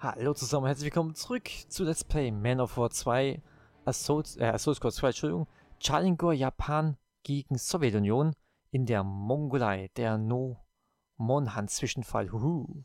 Hallo zusammen, herzlich willkommen zurück zu Let's Play Man of War 2, Source Code 2, Entschuldigung, Challenger Japan gegen Sowjetunion in der Mongolei, der No-Monhan-Zwischenfall. Huhu.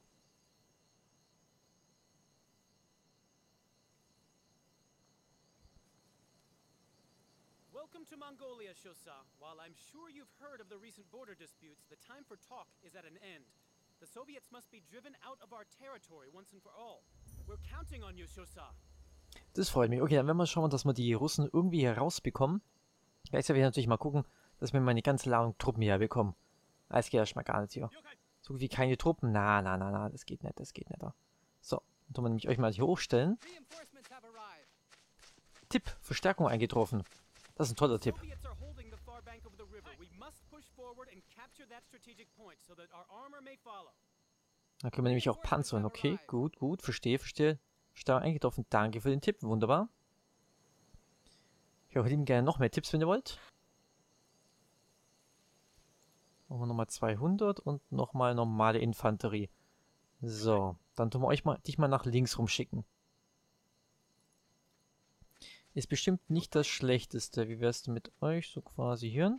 Welcome to Mongolia, Shosa. While I'm sure you've heard of the recent border disputes, the time for talk is at an end. The Soviets must be driven out of our territory once and for all. We're counting on you, Shosa. Das freut mich. Okay, dann werden wir schauen, dass wir die Russen irgendwie herausbekommen. Gleichzeitig werde ich natürlich mal gucken, dass wir meine ganze Ladung Truppen hier bekommen. Das geht erstmal gar nicht hier. So wie keine Truppen. Na, das geht nicht, das geht nicht. So, dann tun wir nämlich euch mal hier hochstellen. Tipp, Verstärkung eingetroffen. Das ist ein toller Tipp. Da können wir nämlich auch panzern. Okay, gut, verstehe. Stark eingetroffen. Danke für den Tipp, wunderbar. Ich hätte ihm gerne noch mehr Tipps, wenn ihr wollt. Machen wir nochmal 200 und nochmal normale Infanterie. So, dann tun wir dich mal nach links rumschicken. Ist bestimmt nicht das Schlechteste. Wie wär's denn mit euch? So quasi hier.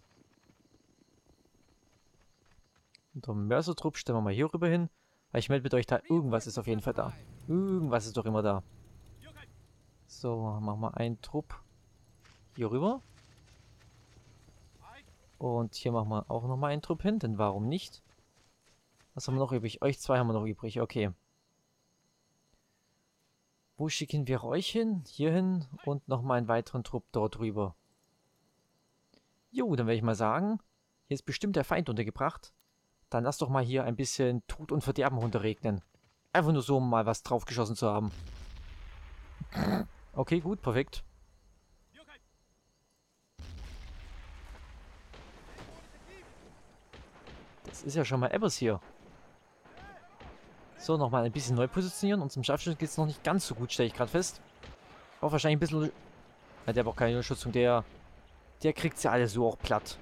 Und der Mörsertrupp stellen wir mal hier rüber hin. Weil ich melde mit euch da. Irgendwas ist auf jeden Fall da. Irgendwas ist doch immer da. So, machen wir einen Trupp hier rüber. Und hier machen wir auch nochmal einen Trupp hin. Denn warum nicht? Was haben wir noch übrig? Euch zwei haben wir noch übrig. Okay. Wo schicken wir euch hin? Hier hin und nochmal einen weiteren Trupp dort rüber. Jo, dann werde ich mal sagen, hier ist bestimmt der Feind untergebracht. Dann lass doch mal hier ein bisschen Tod und Verderben runterregnen. Einfach nur so, um mal was draufgeschossen zu haben. Okay, gut, perfekt. Das ist ja schon mal etwas hier. So, nochmal ein bisschen neu positionieren. Unserem Scharfschützen geht es noch nicht ganz so gut, stelle ich gerade fest. Auch wahrscheinlich ein bisschen... Ja, der braucht keine Unterstützung. Der kriegt sie alle so auch platt.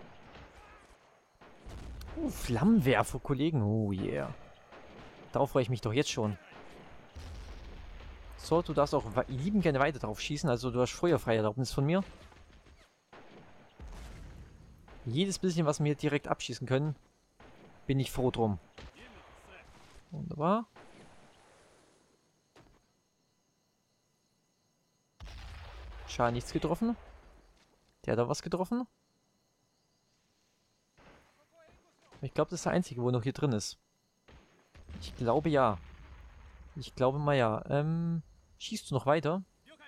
Flammenwerfer, Kollegen. Oh yeah. Darauf freue ich mich doch jetzt schon. So, du darfst auch liebend gerne weiter drauf schießen. Also du hast feuerfreie Erlaubnis von mir. Jedes bisschen, was wir hier direkt abschießen können, bin ich froh drum. Wunderbar. Schade, nichts getroffen. Der hat da was getroffen. Ich glaube, das ist der einzige, wo noch hier drin ist. Ich glaube ja. Ich glaube mal ja. Schießt du noch weiter?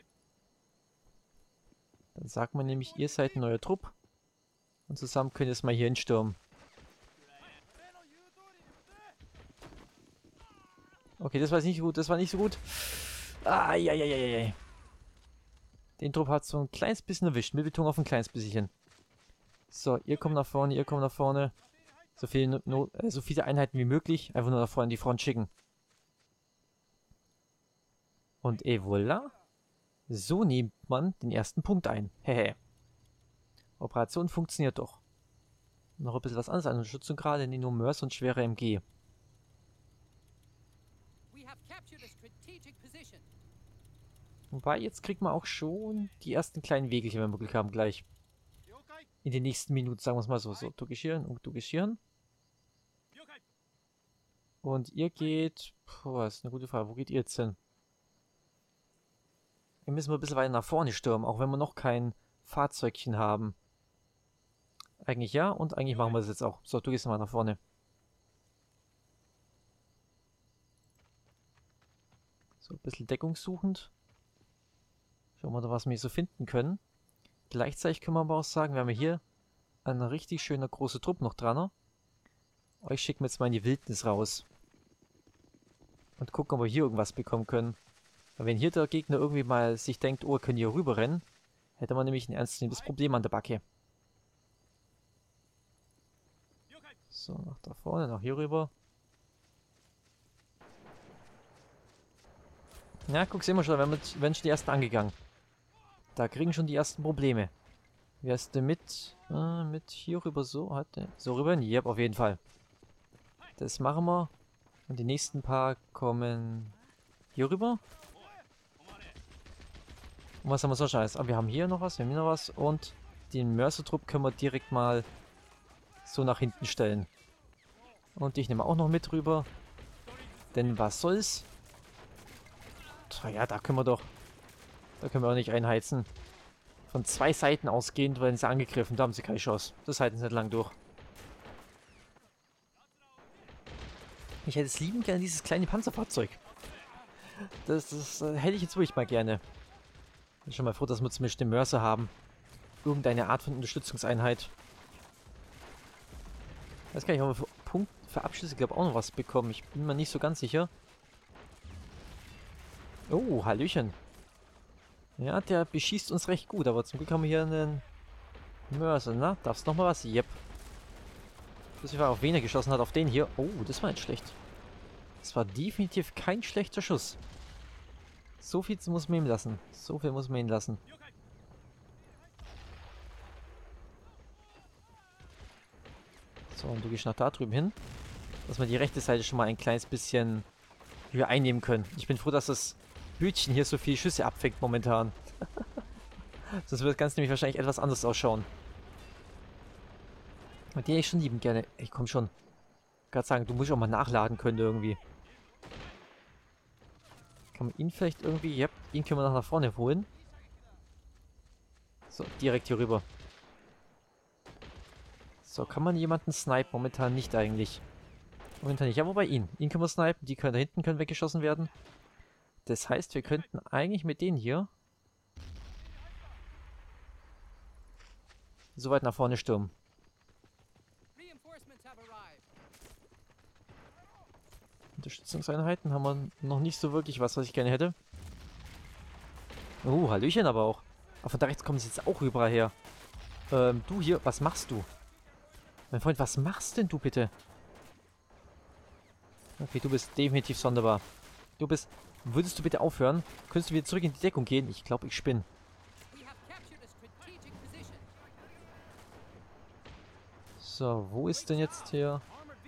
Dann sagt man nämlich, ihr seid ein neuer Trupp. Und zusammen könnt ihr es mal hier hinstürmen. Okay, das war nicht gut, das war nicht so gut. Ai. Den Trupp hat so ein kleines bisschen erwischt. Mit Betonung auf ein kleines bisschen. So, ihr kommt nach vorne, ihr kommt nach vorne. So viele Einheiten wie möglich. Einfach nur nach vorne in die Front schicken. Und et voilà. So nimmt man den ersten Punkt ein. Hehe. Operation funktioniert doch. Noch ein bisschen was anderes an Unterstützung gerade. Nee, nur Mörs und schwere MG. Wobei, jetzt kriegt man auch schon die ersten kleinen Wegelchen, wenn wir Glück haben, gleich. In den nächsten Minuten, sagen wir es mal so. So, du geschirren und du geschirren. Und ihr geht... Puh, das ist eine gute Frage. Wo geht ihr jetzt hin? Wir müssen ein bisschen weiter nach vorne stürmen, auch wenn wir noch kein Fahrzeugchen haben. Eigentlich ja, und eigentlich machen wir das jetzt auch. So, du gehst mal nach vorne. So, ein bisschen deckungssuchend. Schauen wir da, was wir hier so finden können. Gleichzeitig können wir aber auch sagen, wir haben hier einen richtig schöner großer Trupp noch dran. Euch schicken wir jetzt mal in die Wildnis raus. Und gucken, ob wir hier irgendwas bekommen können. Weil wenn hier der Gegner irgendwie mal sich denkt, oh, können hier rüber rennen, hätte man nämlich ein ernstzunehmendes Problem an der Backe. So, nach da vorne, nach hier rüber. Ja, guck, sehen wir schon, werden schon die ersten angegangen. Da kriegen schon die ersten Probleme. Wie heißt der mit hier rüber so? So rüber? Yep, auf jeden Fall. Das machen wir. Und die nächsten paar kommen hier rüber. Und was haben wir sonst alles? Ah, wir haben hier noch was, wir haben hier noch was. Und den Mörsertrupp können wir direkt mal so nach hinten stellen. Und ich nehme auch noch mit rüber. Denn was soll's? Tja, ja, da können wir doch... Da können wir auch nicht einheizen. Von 2 Seiten ausgehend werden sie angegriffen. Da haben sie keine Chance. Das halten sie nicht lang durch. Ich hätte es liebend gerne, dieses kleine Panzerfahrzeug. Das hätte ich jetzt wirklich mal gerne. Bin schon mal froh, dass wir zumindest den Mörser haben. Irgendeine Art von Unterstützungseinheit. Ich weiß gar nicht, ob wir für Abschlüsse, glaube ich, auch noch was bekommen. Ich bin mir nicht so ganz sicher. Oh, Hallöchen. Ja, der beschießt uns recht gut, aber zum Glück haben wir hier einen Mörser. Na, darf's noch mal was? Yep. Das war auf wen er geschossen hat, auf den hier. Oh, das war nicht schlecht. Das war definitiv kein schlechter Schuss. So viel muss man ihm lassen. So viel muss man ihn lassen. So, und du gehst nach da drüben hin. Dass wir die rechte Seite schon mal ein kleines bisschen höher einnehmen können. Ich bin froh, dass das Hütchen hier so viele Schüsse abfängt momentan. Sonst wird das Ganze nämlich wahrscheinlich etwas anders ausschauen. Und den hätte ich schon liebend gerne. Ich komm schon. Ich kann sagen, du musst auch mal nachladen können irgendwie. Kann man ihn vielleicht irgendwie... Ja, ihn können wir noch nach vorne holen. So, direkt hier rüber. So, kann man jemanden snipen? Momentan nicht eigentlich. Momentan nicht. Ja, wobei ihn. Ihn können wir snipen. Die können da hinten können weggeschossen werden. Das heißt, wir könnten eigentlich mit denen hier so weit nach vorne stürmen. Unterstützungseinheiten haben wir noch nicht so wirklich was ich gerne hätte. Oh, Hallöchen aber auch. Aber von da rechts kommen sie jetzt auch überall her. Du hier, was machst du? Mein Freund, was machst denn du bitte? Okay, du bist definitiv sonderbar. Du bist... Würdest du bitte aufhören? Könntest du wieder zurück in die Deckung gehen? Ich glaube, ich spinne. So, wo ist denn jetzt hier?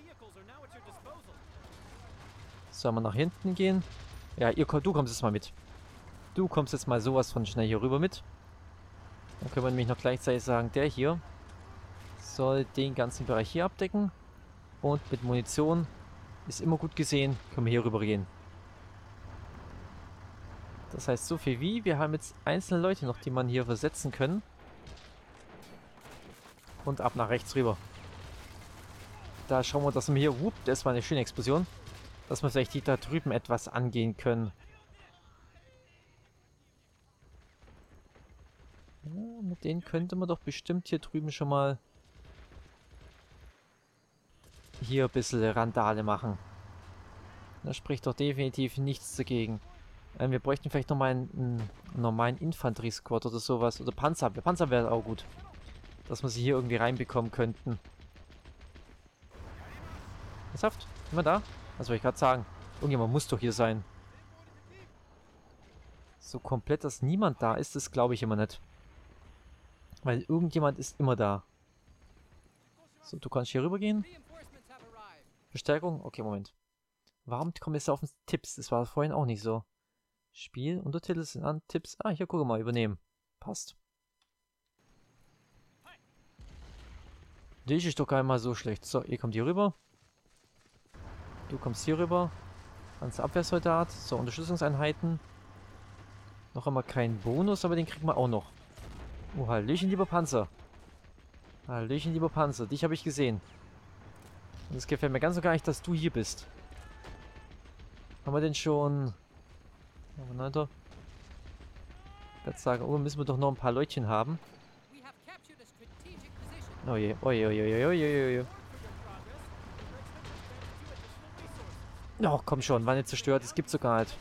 Sollen wir nach hinten gehen? Ja, du kommst jetzt mal mit. Du kommst jetzt mal sowas von schnell hier rüber mit. Dann können wir nämlich noch gleichzeitig sagen, der hier soll den ganzen Bereich hier abdecken. Und mit Munition ist immer gut gesehen, können wir hier rüber gehen. Das heißt, so viel wie, wir haben jetzt einzelne Leute noch, die man hier versetzen können. Und ab nach rechts rüber. Da schauen wir, dass wir hier, das war eine schöne Explosion, dass wir vielleicht die da drüben etwas angehen können. Ja, mit denen könnte man doch bestimmt hier drüben schon mal hier ein bisschen Randale machen. Da spricht doch definitiv nichts dagegen. Wir bräuchten vielleicht nochmal einen normalen Infanterie-Squad oder sowas. Oder Panzerabwehr. Panzerabwehr wäre auch gut. Dass wir sie hier irgendwie reinbekommen könnten. Ernsthaft? Jemand da? Was wollte ich gerade sagen? Irgendjemand muss doch hier sein. So komplett, dass niemand da ist, das glaube ich immer nicht. Weil irgendjemand ist immer da. So, du kannst hier rüber gehen. Verstärkung? Okay, Moment. Warum kommen jetzt auf den Tipps? Das war vorhin auch nicht so. Spiel, Untertitel sind an, Tipps. Ah, hier, guck mal, übernehmen. Passt. Das ist doch gar nicht mal so schlecht. So, ihr kommt hier rüber. Du kommst hier rüber. Panzerabwehrsoldat. So, Unterstützungseinheiten. Noch einmal keinen Bonus, aber den kriegen wir auch noch. Oh, Hallöchen, lieber Panzer. Hallöchen, lieber Panzer. Dich habe ich gesehen. Und es gefällt mir ganz und gar nicht, dass du hier bist. Haben wir denn schon... Aber jetzt sagen, oh, müssen wir doch noch ein paar Leutchen haben. Oh je, oh je, oh je, oh je, oh je, oh je. Oh, komm schon, war nicht zerstört, es gibt sogar halt.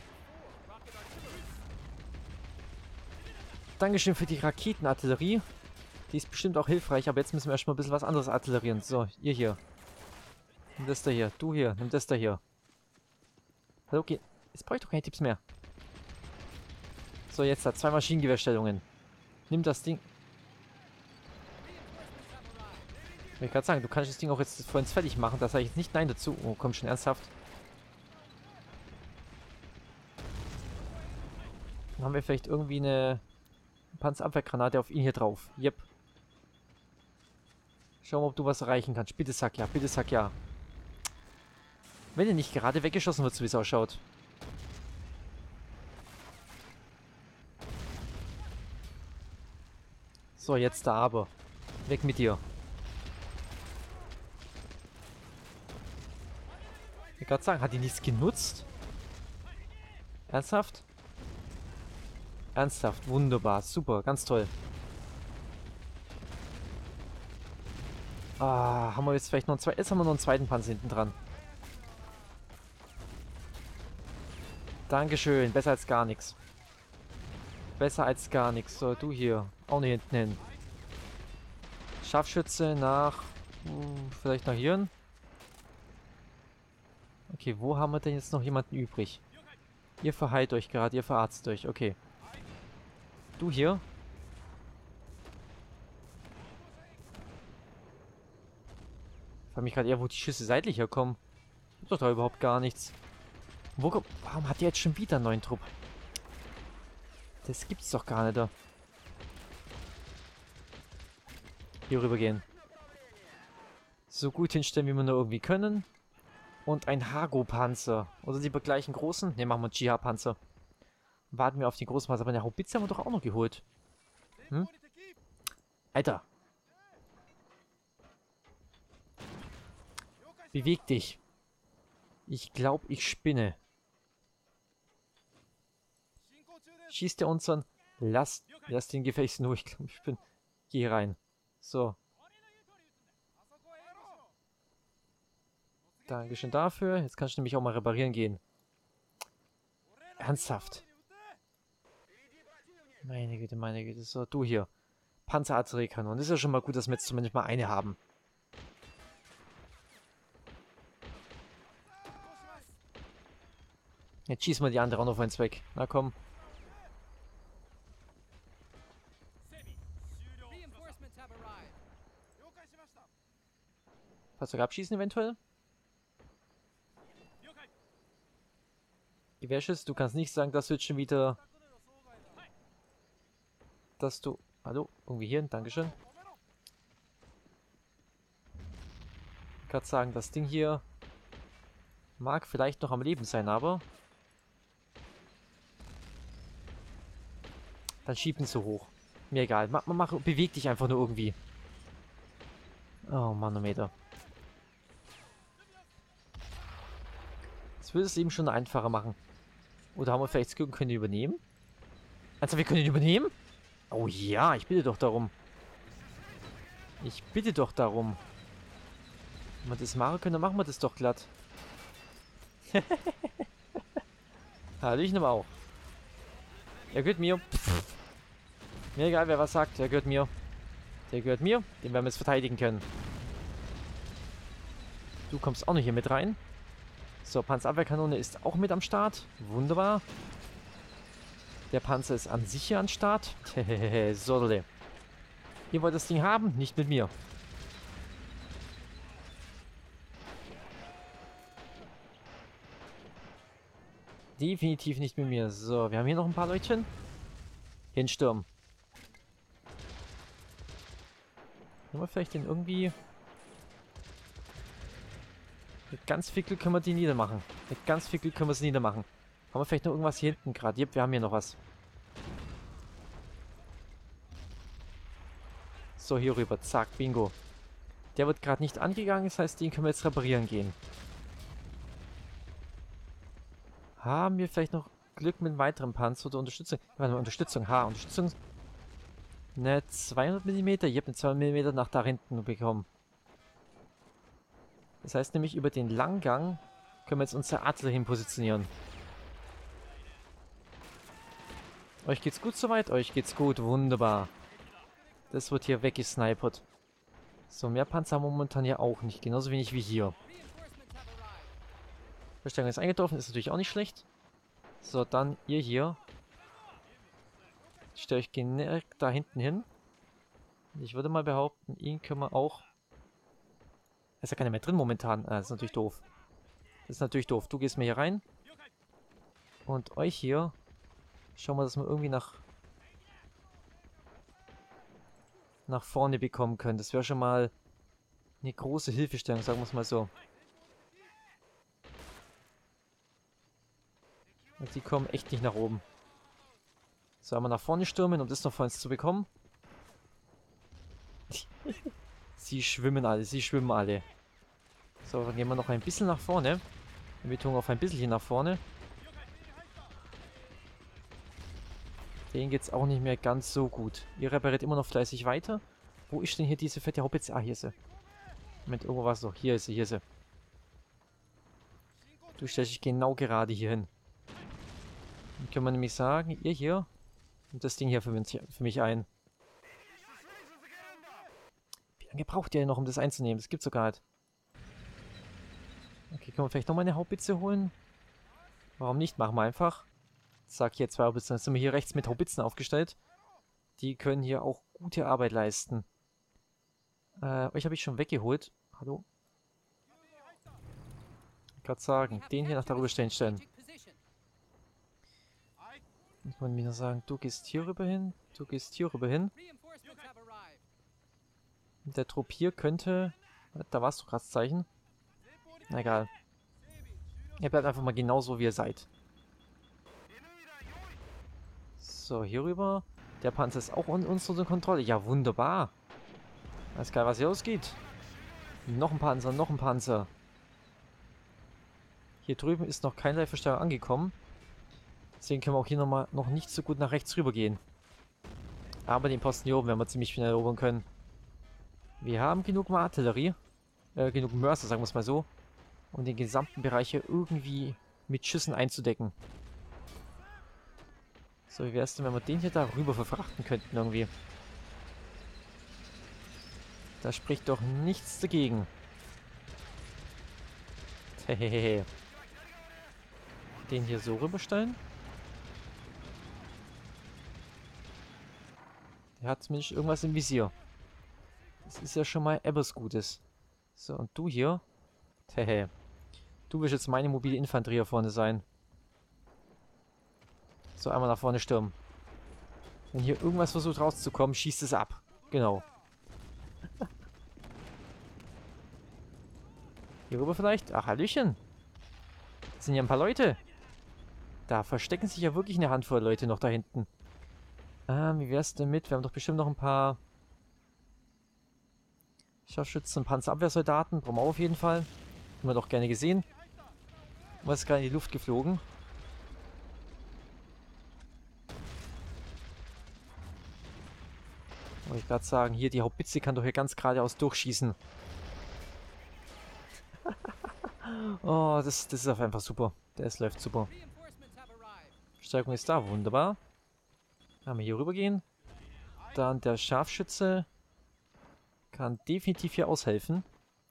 Dankeschön für die Raketenartillerie. Die ist bestimmt auch hilfreich, aber jetzt müssen wir erstmal ein bisschen was anderes artillerieren. So, ihr hier. Nimm das da hier. Du hier, nimm das da hier. Hallo, okay. Jetzt brauche ich doch keine Tipps mehr. So, jetzt hat 2 Maschinengewehrstellungen. Nimm das Ding. Ich wollte gerade sagen, du kannst das Ding auch jetzt vollends fertig machen. Da sage ich jetzt nicht nein dazu. Oh, komm schon, ernsthaft. Dann haben wir vielleicht irgendwie eine Panzerabwehrgranate auf ihn hier drauf. Yep. Schau mal, ob du was erreichen kannst. Bitte sag ja, bitte sag ja. Wenn er nicht gerade weggeschossen wird, so wie es ausschaut. So, jetzt da aber. Weg mit dir. Ich will gerade sagen, hat die nichts genutzt? Ernsthaft? Ernsthaft, wunderbar, super, ganz toll. Ah, haben wir jetzt vielleicht noch zwei. Jetzt haben wir noch einen zweiten Panzer hinten dran. Dankeschön, besser als gar nichts. Besser als gar nichts. So, du hier. Auch nicht hinten hin. Scharfschütze nach... vielleicht nach hier. Okay, wo haben wir denn jetzt noch jemanden übrig? Ihr verheilt euch gerade, ihr verarztet euch. Okay. Du hier. Ich frage mich gerade eher, wo die Schüsse seitlich herkommen. Ist doch da überhaupt gar nichts. Warum hat die jetzt schon wieder einen neuen Trupp? Das gibt's doch gar nicht da. Hier rübergehen. So gut hinstellen, wie wir nur irgendwie können. Und ein Hago-Panzer. Oder die gleichen großen? Ne, machen wir einen GH-Panzer. Warten wir auf die großen Panzer. Aber eine Haubitze haben wir doch auch noch geholt. Hm? Alter. Beweg dich. Ich glaube, ich spinne. Schießt er uns an? Lass den Gefecht nur. Ich glaube, ich bin... Geh rein. So. Dankeschön dafür. Jetzt kannst du nämlich auch mal reparieren gehen. Ernsthaft. Meine Güte, meine Güte. So, du hier. Panzerartilleriekanone. Das ist ja schon mal gut, dass wir jetzt zumindest mal eine haben. Jetzt schießen wir die andere auch noch auf uns weg. Na komm. Fahrzeug abschießen eventuell? Gewehrschüsse, du kannst nicht sagen, dass du jetzt schon wieder... Dass du... Hallo? Irgendwie hier, dankeschön. Ich kann sagen, das Ding hier... Mag vielleicht noch am Leben sein, aber... Dann schieb ihn so hoch. Mir egal. Beweg dich einfach nur irgendwie. Oh, Manometer. Das würde es eben schon einfacher machen. Oder haben wir vielleicht das Glück und können ihn übernehmen? Also wir können ihn übernehmen? Oh ja, ich bitte doch darum. Ich bitte doch darum. Wenn wir das machen können, dann machen wir das doch glatt. Hallöchen aber auch. Er gehört mir. Pff. Mir egal, wer was sagt. Er gehört mir. Der gehört mir. Den werden wir jetzt verteidigen können. Du kommst auch noch hier mit rein. So, Panzerabwehrkanone ist auch mit am Start. Wunderbar. Der Panzer ist an sich hier am Start. Sodele. Ihr wollt das Ding haben? Nicht mit mir. Definitiv nicht mit mir. So, wir haben hier noch ein paar Leutchen. Hinstürmen. Können wir vielleicht den irgendwie... Mit ganz viel Glück können wir die niedermachen. Mit ganz viel Glück können wir sie niedermachen. Haben wir vielleicht noch irgendwas hier hinten gerade? Yep, wir haben hier noch was. So, hier rüber. Zack, bingo. Der wird gerade nicht angegangen, das heißt, den können wir jetzt reparieren gehen. Haben wir vielleicht noch Glück mit einem weiteren Panzer oder Unterstützung? Warte mal, Unterstützung. Unterstützung. Ne, 200 mm. Ich habe eine 200 mm nach da hinten bekommen. Das heißt nämlich, über den Langgang können wir jetzt unsere Artillerie hin positionieren. Euch geht's gut soweit? Euch geht's gut. Wunderbar. Das wird hier weggesnipert. So, mehr Panzer haben wir momentan ja auch nicht. Genauso wenig wie hier. Verstärkung ist eingetroffen. Ist natürlich auch nicht schlecht. So, dann ihr hier. Stellt euch direkt da hinten hin. Ich würde mal behaupten, ihn können wir auch... Da ist ja keiner mehr drin momentan. Das ist natürlich doof. Das ist natürlich doof. Du gehst mir hier rein. Und euch hier Schauen wir, dass wir irgendwie nach vorne bekommen können. Das wäre schon mal eine große Hilfestellung, sagen wir es mal so. Und die kommen echt nicht nach oben. So, einmal nach vorne stürmen, um das noch vor uns zu bekommen. Sie schwimmen alle, sie schwimmen alle. So, dann gehen wir noch ein bisschen nach vorne. Betonung auf ein bisschen nach vorne. Denen geht's auch nicht mehr ganz so gut. Ihr repariert immer noch fleißig weiter. Wo ist denn hier diese fette Haubitze? Ah, hier ist sie. Moment, irgendwo war es doch. Hier ist sie, hier ist sie. Du stellst dich genau gerade hier hin. Dann können wir nämlich sagen, ihr hier und das Ding hier für mich ein. Wie lange braucht ihr denn noch, um das einzunehmen? Das gibt's sogar nicht. Okay, können wir vielleicht nochmal eine Haubitze holen? Warum nicht? Machen wir einfach. Zack, hier 2 Haubitzen. Dann sind wir hier rechts mit Haubitzen aufgestellt. Die können hier auch gute Arbeit leisten. Euch habe ich schon weggeholt. Hallo? Ich gerade sagen, den hier nach darüber stellen. Muss man mir nur sagen, du gehst hier rüber hin, du gehst hier rüber hin. Der Trupp hier könnte... Da warst du gerade das Zeichen. Na egal. Ihr bleibt einfach mal genauso, wie ihr seid. So, hier rüber. Der Panzer ist auch unter Kontrolle. Ja, wunderbar. Alles geil, was hier ausgeht. Noch ein Panzer, noch ein Panzer. Hier drüben ist noch keinerlei Verstärkung angekommen. Deswegen können wir auch hier noch nicht so gut nach rechts rüber gehen. Aber den Posten hier oben werden wir ziemlich schnell erobern können. Wir haben genug Artillerie. Genug Mörser, sagen wir es mal so. Um den gesamten Bereich hier irgendwie mit Schüssen einzudecken. So, wie wäre es denn, wenn wir den hier da rüber verfrachten könnten irgendwie? Da spricht doch nichts dagegen. Hehehe. Den hier so rüberstellen. Der hat zumindest irgendwas im Visier. Das ist ja schon mal etwas Gutes. So, und du hier? Hehe. Du wirst jetzt meine mobile Infanterie hier vorne sein. So, einmal nach vorne stürmen. Wenn hier irgendwas versucht rauszukommen, schießt es ab. Genau. Hier rüber vielleicht? Ach, Hallöchen. Das sind ja ein paar Leute. Da verstecken sich ja wirklich eine Handvoll Leute noch da hinten. Wie wär's denn mit? Wir haben doch bestimmt noch ein paar Scharfschützen, Panzerabwehrsoldaten. Brauchen wir auf jeden Fall. Haben wir doch gerne gesehen. Was ist gerade in die Luft geflogen? Wollte ich gerade sagen, hier die Haubitze kann doch hier ganz geradeaus durchschießen. Oh, das ist einfach super. Das läuft super. Verstärkung ist da, wunderbar. Kann wir hier rüber gehen. Dann der Scharfschütze kann definitiv hier aushelfen.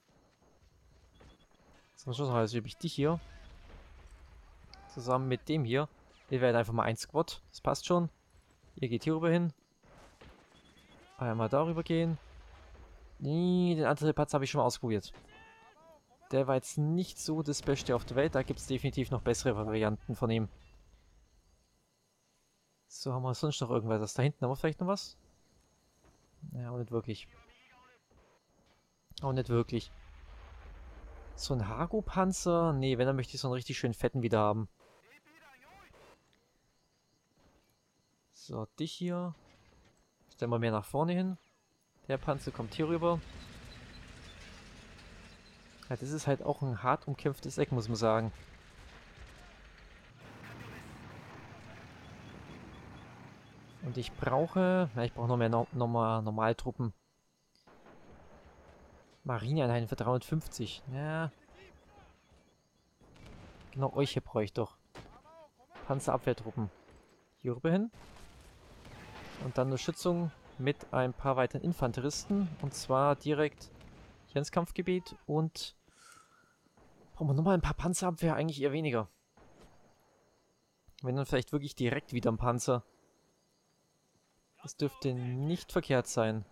Sonst noch also übe ich dich hier. Zusammen mit dem hier. Wir werden einfach mal ein Squad. Das passt schon. Ihr geht hier rüber hin. Einmal darüber gehen. Nee, den Antillepatz habe ich schon mal ausprobiert. Der war jetzt nicht so das Beste auf der Welt. Da gibt es definitiv noch bessere Varianten von ihm. So, haben wir sonst noch irgendwas? Da hinten haben wir vielleicht noch was? Naja, auch nicht wirklich. Auch nicht wirklich. So ein Hago-Panzer? Nee, wenn, dann möchte ich so einen richtig schönen fetten wieder haben. So, dich hier. Stellen wir mehr nach vorne hin. Der Panzer kommt hier rüber. Ja, das ist halt auch ein hart umkämpftes Eck, muss man sagen. Und ich brauche noch mehr Normaltruppen. Marineeinheiten für 350. Ja. Genau, euch hier brauche ich doch. Panzerabwehrtruppen. Hier rüber hin. Und dann Unterstützung mit ein paar weiteren Infanteristen. Und zwar direkt hier ins Kampfgebiet. Und brauchen wir nochmal ein paar Panzerabwehr? Eigentlich eher weniger. Wenn dann vielleicht wirklich direkt wieder ein Panzer. Das dürfte nicht verkehrt sein.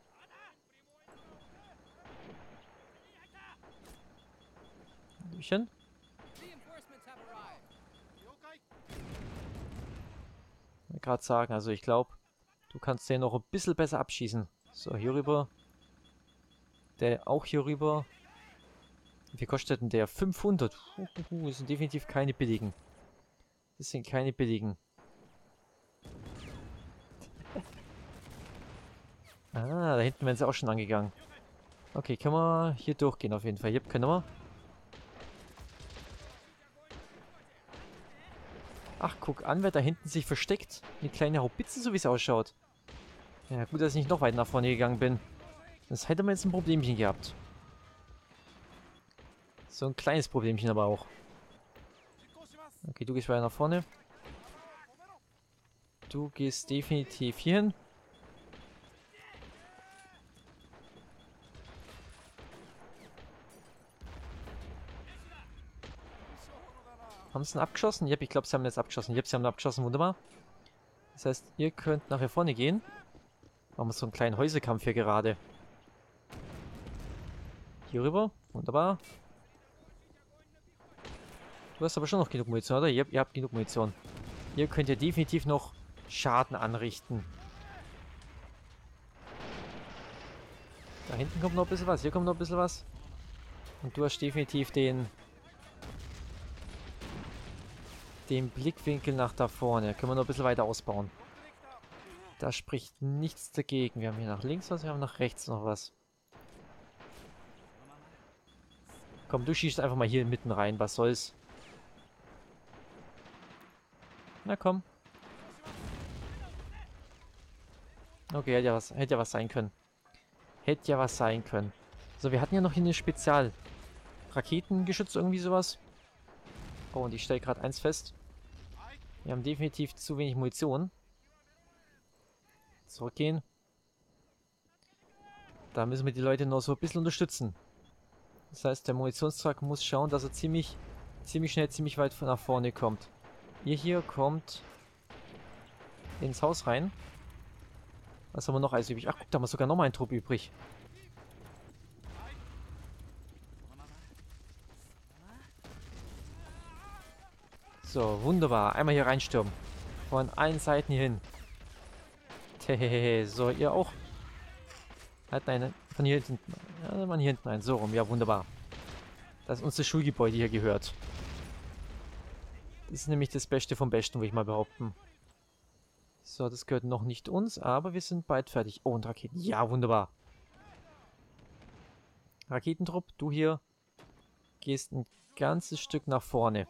gerade sagen. Also ich glaube, du kannst den noch ein bisschen besser abschießen. So, hier rüber. Der auch hier rüber. Wie kostet denn der? 500. Das sind definitiv keine billigen. Das sind keine billigen. Ah, da hinten werden sie auch schon angegangen. Okay, können wir hier durchgehen auf jeden Fall. Hier können wir. Ach, guck an, wer da hinten sich versteckt. Eine kleine Haubitze, so wie es ausschaut. Ja, gut, dass ich nicht noch weit nach vorne gegangen bin. Das hätte man jetzt ein Problemchen gehabt. So ein kleines Problemchen aber auch. Okay, du gehst weiter nach vorne. Du gehst definitiv hier hin. Haben sie ihn abgeschossen? Yep, ich glaube, sie haben ihn jetzt abgeschossen. Yep, sie haben ihn abgeschossen. Wunderbar. Das heißt, ihr könnt nach hier vorne gehen. Machen wir so einen kleinen Häuserkampf hier gerade. Hier rüber. Wunderbar. Du hast aber schon noch genug Munition, oder? Yep, ihr habt genug Munition. Hier könnt ihr definitiv noch Schaden anrichten. Da hinten kommt noch ein bisschen was. Hier kommt noch ein bisschen was. Und du hast definitiv den Blickwinkel nach da vorne. Können wir noch ein bisschen weiter ausbauen. Da spricht nichts dagegen. Wir haben hier nach links was, wir haben nach rechts noch was. Komm, du schießt einfach mal hier mitten rein. Was soll's? Na komm. Okay, hätte ja was sein können. Hätte ja was sein können. So, wir hatten ja noch hier eine Spezial-Raketengeschütz, irgendwie sowas. Oh, und ich stelle gerade eins fest. Wir haben definitiv zu wenig Munition. Zurückgehen. Da müssen wir die Leute noch so ein bisschen unterstützen. Das heißt, der Munitionstruck muss schauen, dass er ziemlich schnell, ziemlich weit nach vorne kommt. Ihr hier kommt ins Haus rein. Was haben wir noch alles übrig? Ach, guck, da haben wir sogar noch mal einen Trupp übrig. So, wunderbar. Einmal hier reinstürmen. Von allen Seiten hier hin. Tehehehe. So, ihr auch. Halt, nein, von hier hinten. Ja, man hier hinten ein. So rum. Ja, wunderbar. Das ist unser Schulgebäude hier gehört. Das ist nämlich das Beste vom Besten, würde ich mal behaupten. So, das gehört noch nicht uns, aber wir sind bald fertig. Oh, und Raketen. Ja, wunderbar. Raketentrupp, du hier gehst ein ganzes Stück nach vorne.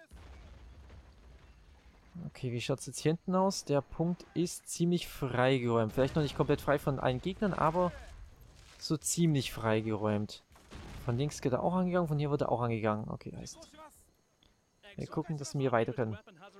Okay, wie schaut es jetzt hier hinten aus? Der Punkt ist ziemlich freigeräumt. Vielleicht noch nicht komplett frei von allen Gegnern, aber so ziemlich freigeräumt. Von links geht er auch angegangen, von hier wird er auch angegangen. Okay, heißt. Wir gucken, dass wir weiter können.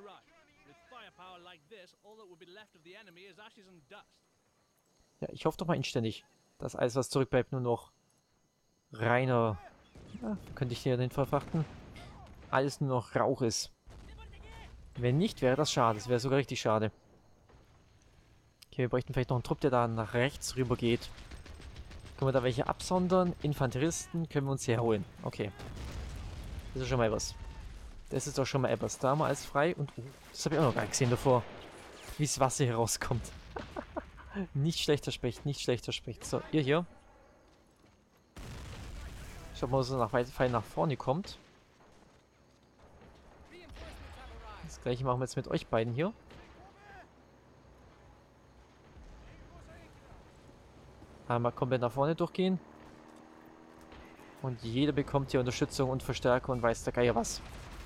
Ja, ich hoffe doch mal inständig, dass alles, was zurückbleibt, nur noch reiner... Ja, könnte ich hier den verfrachten? Alles nur noch Rauch ist. Wenn nicht, wäre das schade. Das wäre sogar richtig schade. Okay, wir bräuchten vielleicht noch einen Trupp, der da nach rechts rüber geht. Können wir da welche absondern? Infanteristen können wir uns hier holen. Okay. Das ist schon mal was. Das ist doch schon mal etwas. Da haben wir alles frei. Und das habe ich auch noch gar nicht gesehen davor. Wie das Wasser hier rauskommt. Nicht schlechter Specht, nicht schlechter Specht. So, ihr hier. Schaut mal, so weit nach vorne kommt. Das gleiche machen wir jetzt mit euch beiden hier. Einmal komplett nach vorne durchgehen. Und jeder bekommt hier Unterstützung und Verstärkung und weiß der Geier was.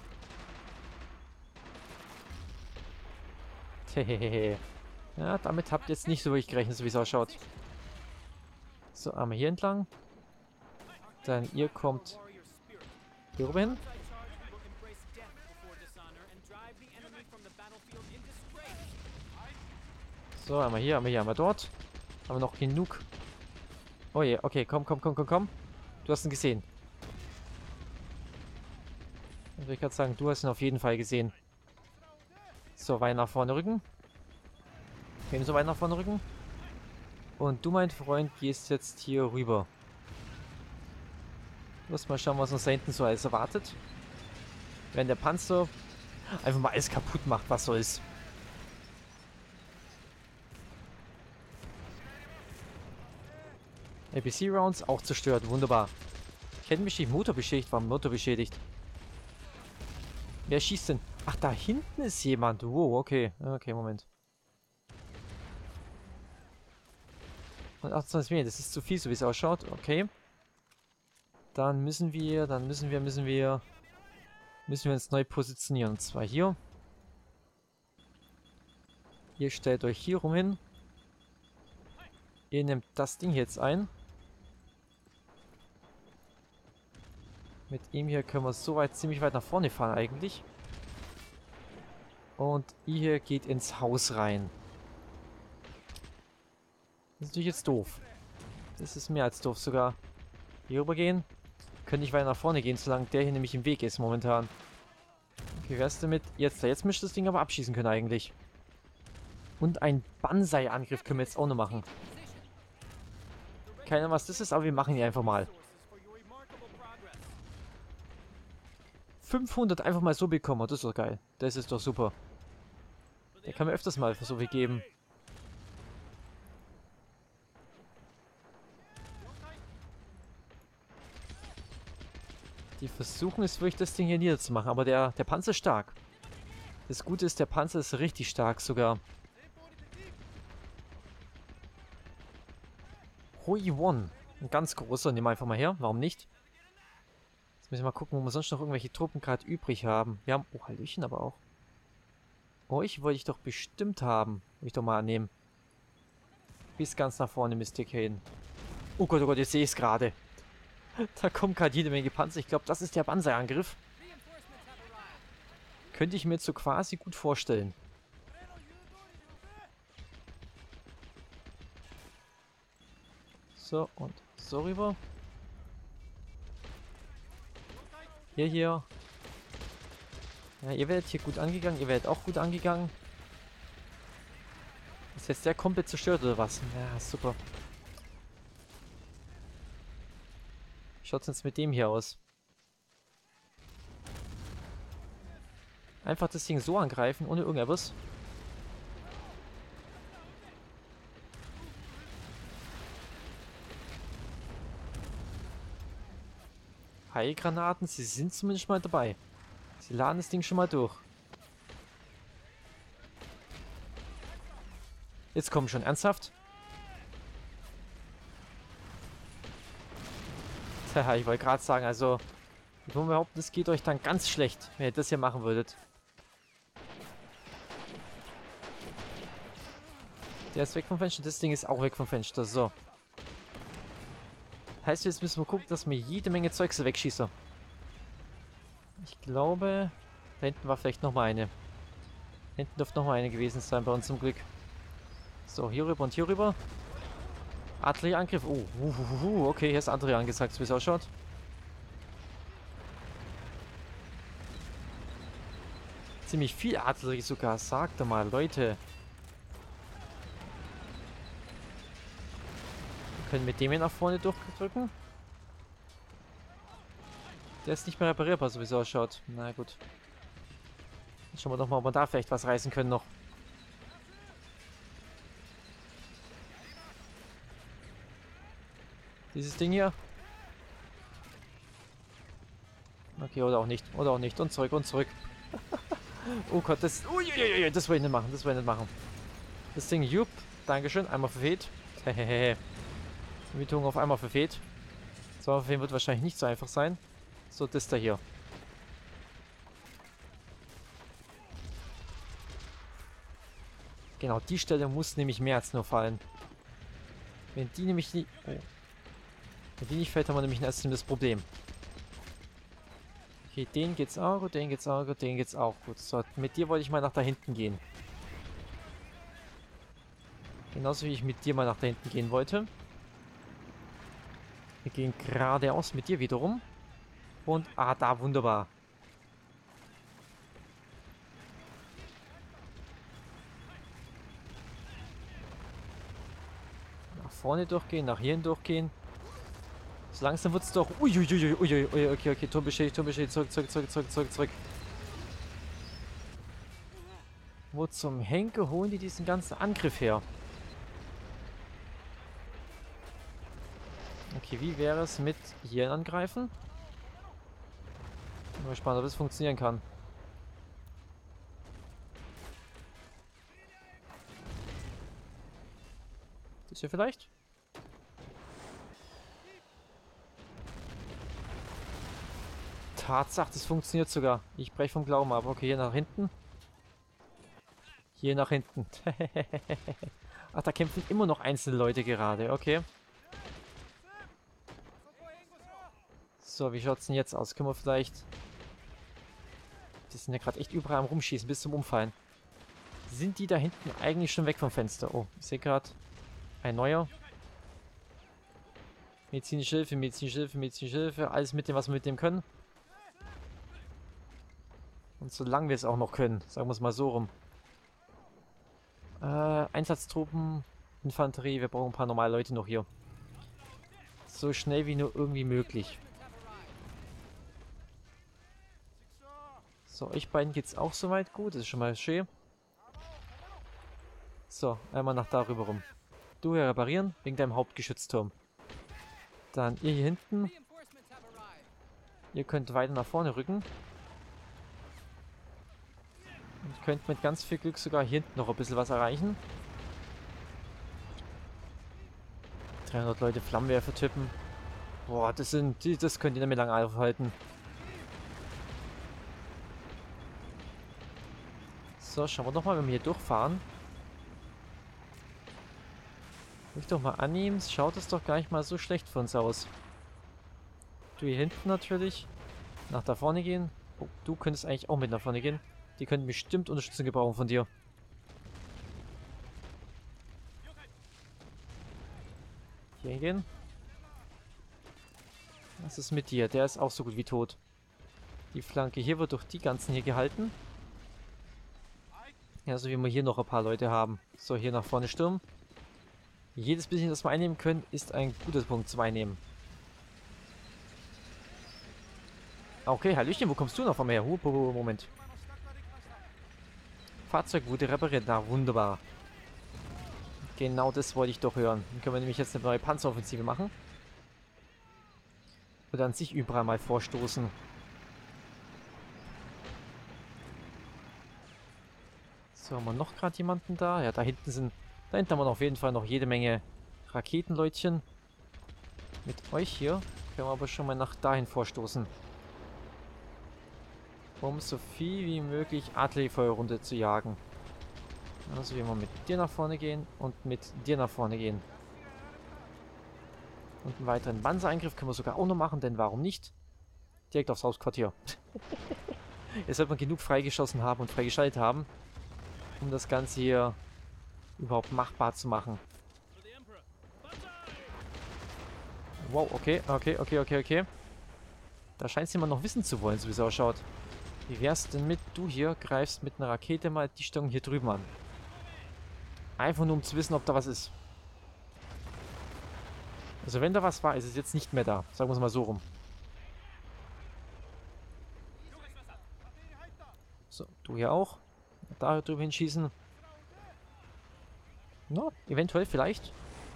Hehehe. Ja, damit habt ihr jetzt nicht so wirklich gerechnet, so wie es ausschaut. So, einmal hier entlang. Dann ihr kommt hier rüber hin. So, einmal hier, einmal dort. Haben wir noch genug. Oh je, okay, komm. Du hast ihn gesehen. Ich will gerade sagen, du hast ihn auf jeden Fall gesehen. So, weit nach vorne rücken. Ebenso weit nach vorne rücken. Und du, mein Freund, gehst jetzt hier rüber. Du musst mal schauen, was uns da hinten so alles erwartet. Wenn der Panzer einfach mal alles kaputt macht, was soll's. APC-Rounds auch zerstört. Wunderbar. Kettenbeschädigt, Motor beschädigt. War Motor beschädigt. Wer schießt denn? Ach, da hinten ist jemand. Wow, okay. Okay, Moment. Und 28 Meter, das ist zu viel, so wie es ausschaut. Okay. Dann müssen wir uns neu positionieren. Und zwar hier. Ihr stellt euch hier rum hin. Ihr nehmt das Ding jetzt ein. Mit ihm hier können wir so weit, ziemlich weit nach vorne fahren eigentlich. Und ihr hier geht ins Haus rein. Das ist natürlich jetzt doof. Das ist mehr als doof sogar. Hier rüber gehen. Können nicht weiter nach vorne gehen, solange der hier nämlich im Weg ist momentan. Okay, wer ist damit? Jetzt müsste das Ding aber abschießen können eigentlich. Und einen Banzai-Angriff können wir jetzt auch noch machen. Keine Ahnung, was das ist, aber wir machen ihn einfach mal. 500 einfach mal so bekommen, das ist doch geil. Das ist doch super. Der kann mir öfters mal für so viel geben. Die versuchen es wirklich, das Ding hier niederzumachen, aber der Panzer ist stark. Das Gute ist, der Panzer ist richtig stark sogar. Hui Won. Ein ganz großer, nehmen wir einfach mal her. Warum nicht? Jetzt müssen wir mal gucken, wo wir sonst noch irgendwelche Truppen gerade übrig haben. Wir haben... Oh, Hallöchen aber auch. Euch wollte ich doch bestimmt haben. Will ich doch mal annehmen. Bis ganz nach vorne müsst ihr gehen. Oh Gott, jetzt sehe ich es gerade. Da kommt gerade jede Menge Panzer. Ich glaube, das ist der Banzai-Angriff. Könnte ich mir jetzt so quasi gut vorstellen. So, und so rüber. Hier. Ja, ihr werdet hier gut angegangen. Ihr werdet auch gut angegangen. Ist jetzt der komplett zerstört oder was? Ja, super. Schaut's jetzt mit dem hier aus? Einfach das Ding so angreifen, ohne irgendetwas. Heilgranaten, sie sind zumindest mal dabei. Sie laden das Ding schon mal durch. Jetzt kommen schon, ernsthaft? Tja, ich wollte gerade sagen, also... Ich würde behaupten, das geht euch dann ganz schlecht, wenn ihr das hier machen würdet. Der ist weg vom Fenster, das Ding ist auch weg vom Fenster, so. Heißt, jetzt müssen wir gucken, dass wir jede Menge Zeugs wegschießen. Ich glaube, da hinten war vielleicht noch mal eine. Da hinten dürfte noch mal eine gewesen sein, bei uns zum Glück. So, hier rüber und hier rüber. Artillerieangriff. Oh, okay, hier ist Artillerie angesagt, wie es ausschaut. Ziemlich viel Artillerie sogar, sagt er mal, Leute. Wir können mit dem hier nach vorne durchdrücken. Der ist nicht mehr reparierbar, so wie es ausschaut. Na gut. Dann schauen wir doch mal, ob wir da vielleicht was reißen können noch. Dieses Ding hier. Okay, oder auch nicht. Oder auch nicht. Und zurück, und zurück. Oh Gott, das... Uiuiui, das will ich nicht machen. Das will ich nicht machen. Das Ding, jupp. Dankeschön. Einmal verfehlt. Hehehe. Immitierung auf einmal verfehlt. So, verfehlen wird wahrscheinlich nicht so einfach sein. So, das da hier. Genau, die Stelle muss nämlich mehr als nur fallen. Wenn die nämlich nicht... Oh. Wenn die nicht fällt, haben wir nämlich ein erstes Problem. Okay, den geht's auch gut, den geht's auch gut, den geht's auch gut. So, mit dir wollte ich mal nach da hinten gehen. Genauso wie ich mit dir mal nach da hinten gehen wollte. Wir gehen geradeaus mit dir wiederum. Und, da, wunderbar. Nach vorne durchgehen, nach hierhin durchgehen. So langsam wird's doch... Uiuiui, okay, Turm beschädigt, zurück. Wo zum Henker holen die diesen ganzen Angriff her? Okay, wie wäre es mit hier angreifen? Bin mal gespannt, ob es funktionieren kann. Das hier vielleicht? Tatsache, das funktioniert sogar. Ich breche vom Glauben ab. Okay, hier nach hinten. Hier nach hinten. Ach, da kämpfen immer noch einzelne Leute gerade. Okay. So, wie schaut's denn jetzt aus? Können wir vielleicht... Die sind ja gerade echt überall am Rumschießen, bis zum Umfallen. Sind die da hinten eigentlich schon weg vom Fenster? Oh, ich sehe gerade ein neuer. Medizinische Hilfe, medizinische Hilfe, medizinische Hilfe. Alles mit dem, was wir mit dem können. Und solange wir es auch noch können, sagen wir es mal so rum. Einsatztruppen, Infanterie, wir brauchen ein paar normale Leute noch hier. So schnell wie nur irgendwie möglich. So, euch beiden geht's auch soweit gut, das ist schon mal schön. So, einmal nach darüber rum. Du hier reparieren, wegen deinem Hauptgeschützturm. Dann ihr hier hinten. Ihr könnt weiter nach vorne rücken. Und könnt mit ganz viel Glück sogar hier hinten noch ein bisschen was erreichen. 300 Leute Flammenwerfer tippen. Boah, das könnt ihr nicht mehr lange aufhalten. So, schauen wir doch mal, wenn wir hier durchfahren. Will ich doch mal annehmen, schaut es doch gar nicht mal so schlecht für uns aus. Du hier hinten natürlich. Nach da vorne gehen. Oh, du könntest eigentlich auch mit nach vorne gehen. Die könnten bestimmt Unterstützung gebrauchen von dir. Hier hingehen. Was ist mit dir? Der ist auch so gut wie tot. Die Flanke hier wird durch die ganzen hier gehalten. Ja, so wie wir hier noch ein paar Leute haben. So, hier nach vorne stürmen. Jedes bisschen, das wir einnehmen können, ist ein guter Punkt zum Einnehmen. Okay, Hallöchen, wo kommst du noch von mir her? Moment. Fahrzeug wurde repariert. Na, wunderbar. Genau das wollte ich doch hören. Dann können wir nämlich jetzt eine neue Panzeroffensive machen. Oder an sich überall mal vorstoßen. So, haben wir noch gerade jemanden da? Ja, da hinten haben wir auf jeden Fall noch jede Menge Raketenleutchen. Mit euch hier können wir aber schon mal nach dahin vorstoßen. Um so viel wie möglich Artilleriefeuerrunde zu jagen. Also wie wir mit dir nach vorne gehen und mit dir nach vorne gehen. Und einen weiteren Panzereingriff können wir sogar auch noch machen, denn warum nicht? Direkt aufs Hauptquartier. Jetzt sollte man genug freigeschossen haben und freigeschaltet haben, um das Ganze hier überhaupt machbar zu machen. Wow, okay. Da scheint es jemand noch wissen zu wollen, so wie es ausschaut. Wie wär's denn mit, du hier greifst mit einer Rakete mal die Stellung hier drüben an. Einfach nur um zu wissen, ob da was ist. Also wenn da was war, ist es jetzt nicht mehr da. Sagen wir es mal so rum. So, du hier auch. Da drüber hinschießen. Na, eventuell vielleicht.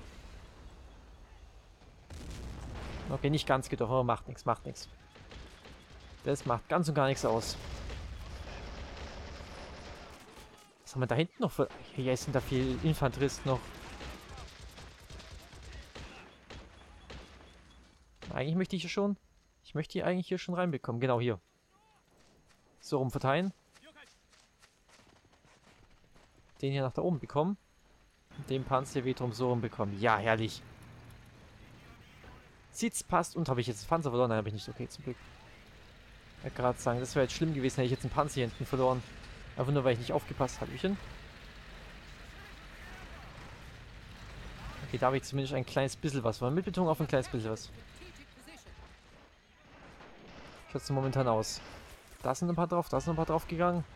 Okay, nicht ganz geht doch, aber macht nichts, macht nichts. Das macht ganz und gar nichts aus. Was haben wir da hinten noch für... Hier sind da viele Infanteristen noch. Eigentlich möchte ich hier schon... Ich möchte hier eigentlich hier schon reinbekommen. Genau, hier. So rum verteilen. Den hier nach da oben bekommen. Und den Panzer wiederum so rum bekommen. Ja, herrlich. Sitz passt. Und habe ich jetzt einen Panzer verloren? Nein, habe ich nicht. Okay, zum Glück. Ich wollte gerade sagen, das wäre jetzt schlimm gewesen, hätte ich jetzt einen Panzer hier hinten verloren. Einfach nur, weil ich nicht aufgepasst habe. Okay, da habe ich zumindest ein kleines bisschen was. Mit Betonung auf ein kleines bisschen was. Schaut momentan aus. Da sind ein paar drauf, da sind ein paar drauf gegangen.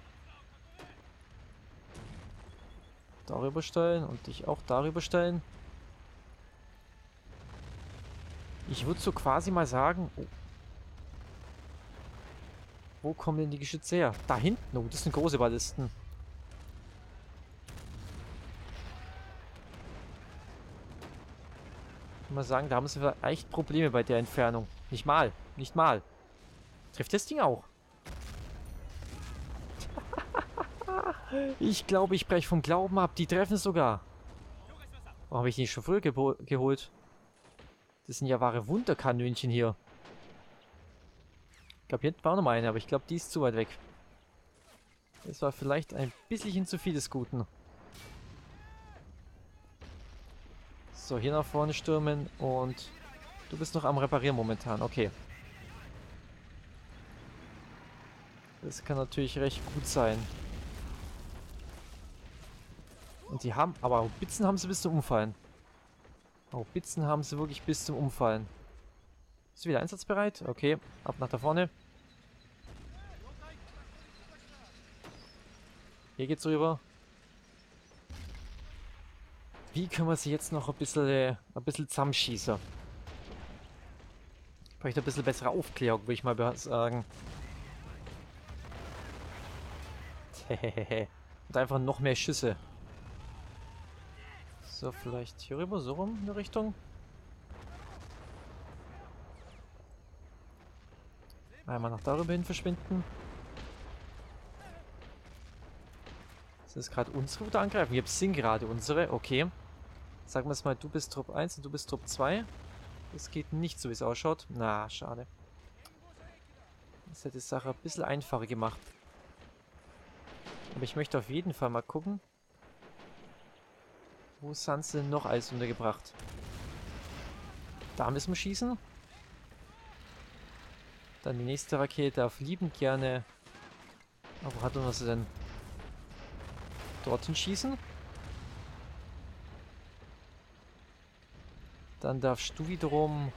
Darüber stellen und dich auch darüber stellen. Ich würde so quasi mal sagen... Oh. Wo kommen denn die Geschütze her? Da hinten. Oh, das sind große Ballisten. kann man sagen, da haben sie echt Probleme bei der Entfernung. Nicht mal. Nicht mal. Trifft das Ding auch? Ich glaube, ich breche vom Glauben ab. Die treffen es sogar. Warum habe ich die nicht schon früher geholt? Das sind ja wahre Wunderkanönchen hier. Ich glaube, hier hinten war noch mal eine, aber ich glaube, die ist zu weit weg. Das war vielleicht ein bisschen zu viel des Guten. So, hier nach vorne stürmen und du bist noch am Reparieren momentan. Okay. Das kann natürlich recht gut sein. Und die haben, aber Haubitzen haben sie bis zum Umfallen. Haubitzen haben sie wirklich bis zum Umfallen. Ist wieder einsatzbereit? Okay, ab nach da vorne. Hier geht's rüber. Wie können wir sie jetzt noch ein bisschen zusammenschießen? Vielleicht ein bisschen bessere Aufklärung, würde ich mal sagen. Und einfach noch mehr Schüsse. So, vielleicht hier rüber, so rum in der Richtung. Einmal nach darüber hin verschwinden. Sind das gerade unsere oder angreifen? Jetzt sind gerade unsere, okay. Sagen wir es mal, du bist Trupp 1 und du bist Trupp 2. Das geht nicht so, wie es ausschaut. Na, schade. Das hätte die Sache ein bisschen einfacher gemacht. Aber ich möchte auf jeden Fall mal gucken. Wo sind sie denn noch alles untergebracht? Da müssen wir schießen. Dann die nächste Rakete darf liebend gerne... Aber wo hat er sie denn? Dorthin schießen. Dann darfst du wiederum...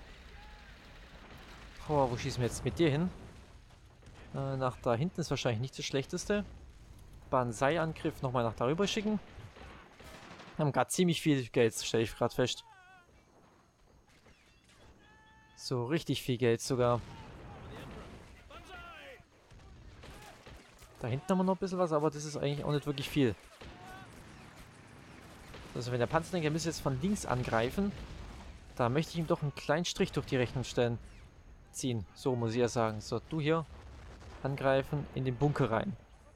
Oh, wo schießen wir jetzt mit dir hin? Nach da hinten ist wahrscheinlich nicht das Schlechteste. Banzai-Angriff nochmal nach darüber schicken. Wir haben gerade ziemlich viel Geld, stelle ich gerade fest. So, richtig viel Geld sogar. Da hinten haben wir noch ein bisschen was, aber das ist eigentlich auch nicht wirklich viel. Also wenn der Panzer denkt, er müsste jetzt von links angreifen, da möchte ich ihm doch einen kleinen Strich durch die Rechnung stellen. Ziehen, so muss ich ja sagen. So, du hier angreifen in den Bunker rein.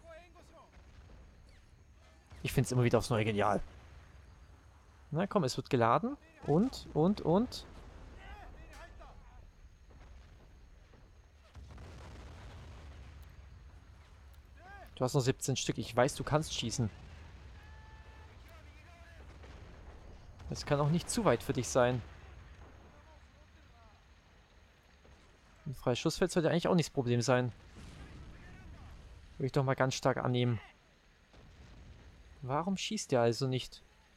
Ich finde es immer wieder aufs Neue genial. Na komm, es wird geladen. Und. Du hast noch 17 Stück. Ich weiß, du kannst schießen. Das kann auch nicht zu weit für dich sein. Ein freies Schussfeld sollte eigentlich auch nicht das Problem sein. Würde ich doch mal ganz stark annehmen. Warum schießt der also nicht?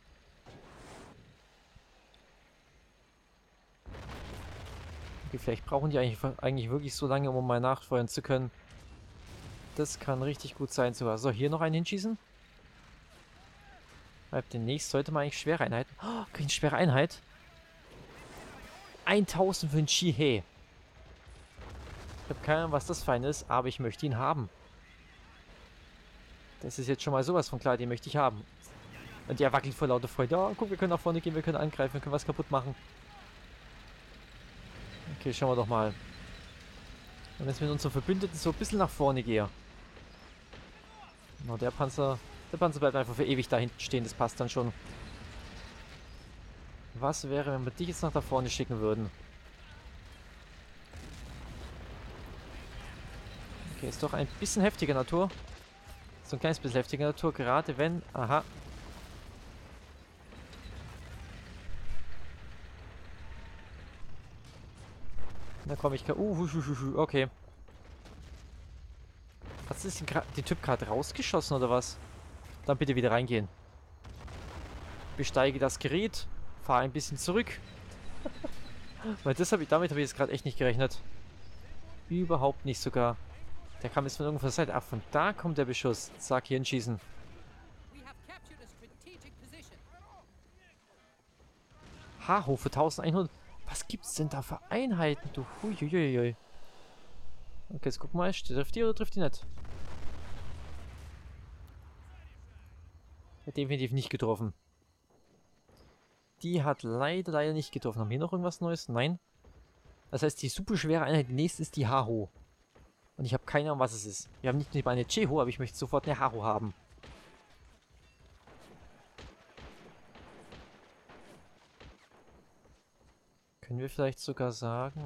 Okay, vielleicht brauchen die eigentlich wirklich so lange, um mal nachfeuern zu können. Das kann richtig gut sein sogar. So, hier noch einen hinschießen. Demnächst sollte man eigentlich schwere Einheiten... Oh, krieg ich eine schwere Einheit? 1000 für den Chi-He. Ich habe keine Ahnung, was das fein ist, aber ich möchte ihn haben. Das ist jetzt schon mal sowas von klar, den möchte ich haben. Und der wackelt vor lauter Freude. Oh, guck, wir können nach vorne gehen, wir können angreifen, wir können was kaputt machen. Okay, schauen wir doch mal. Und jetzt mit unseren Verbündeten so ein bisschen nach vorne gehe. No, der Panzer bleibt einfach für ewig da hinten stehen, das passt dann schon. Was wäre, wenn wir dich jetzt nach da vorne schicken würden? Okay, ist doch ein bisschen heftiger Natur. So ein kleines bisschen heftiger Natur, gerade wenn... Aha. Da komme ich... Okay. Hat es den Typ gerade rausgeschossen oder was? Dann bitte wieder reingehen. Besteige das Gerät. Fahre ein bisschen zurück. Weil damit habe ich jetzt gerade echt nicht gerechnet. Überhaupt nicht sogar. Der kam jetzt von irgendwo Seite. Ach, von da kommt der Beschuss. Sag, hier hinschießen. Haarhofe 1100. Was gibt's denn da für Einheiten, du? Huiuiui. Okay, jetzt guck mal. Trifft die oder trifft die nicht? Hat definitiv nicht getroffen. Die hat leider nicht getroffen. Haben wir noch irgendwas Neues? Nein. Das heißt, die super schwere Einheit, die nächste ist die Haho. Und ich habe keine Ahnung, was es ist. Wir haben nicht nur eine Cheho, aber ich möchte sofort eine Haho haben. Können wir vielleicht sogar sagen...